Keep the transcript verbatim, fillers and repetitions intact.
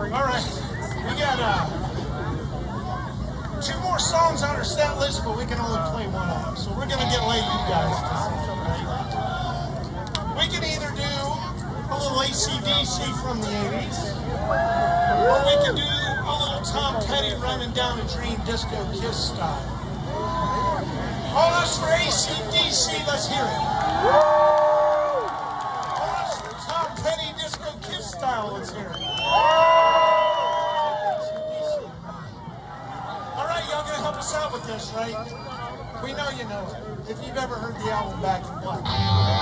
All right, we got uh, two more songs on our set list, but we can only play one of them. So we're gonna get late, you guys. We can either do a little A C D C from the eighties, or we can do a little Tom Petty Running Down a Dream Disco Kiss style. All us for A C D C, let's hear it. All us for Tom Petty Disco Kiss style, let's hear it. All right, y'all gonna help us out with this, right? We know you know it. If you've ever heard the album Back in Black.